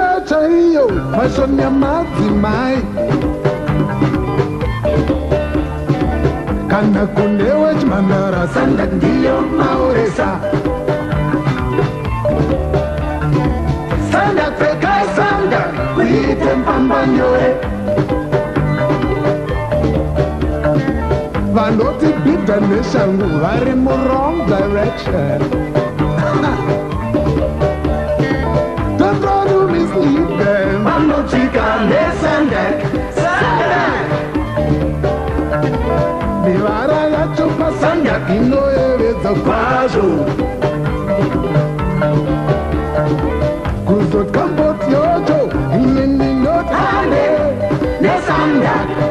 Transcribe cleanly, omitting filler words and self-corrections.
chaiyo fashion ya madzimai kana kunewe chimhandara sanda ndiyo mauresa sanda pfeka sanda kuite mpambanyore vanoti bhidha neshangu vari murong direction don't try to mislead them vanochika nesandak sandak mivara yacho pasandak inoyevedza kwazvo kuzoti kamboti yocho inini notane nesandak